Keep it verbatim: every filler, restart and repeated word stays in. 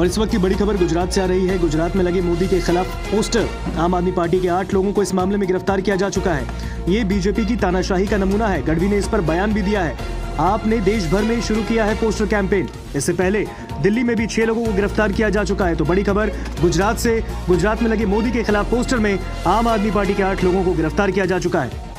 और इस वक्त की बड़ी खबर गुजरात से आ रही है। गुजरात में लगे मोदी के खिलाफ पोस्टर, आम आदमी पार्टी के आठ लोगों को इस मामले में गिरफ्तार किया जा चुका है। ये बीजेपी की तानाशाही का नमूना है। गढ़वी ने इस पर बयान भी दिया है। आपने देश भर में शुरू किया है पोस्टर कैंपेन। इससे पहले दिल्ली में भी छह लोगों को गिरफ्तार किया जा चुका है। तो बड़ी खबर गुजरात से, गुजरात में लगे मोदी के खिलाफ पोस्टर में आम आदमी पार्टी के आठ लोगों को गिरफ्तार किया जा चुका है।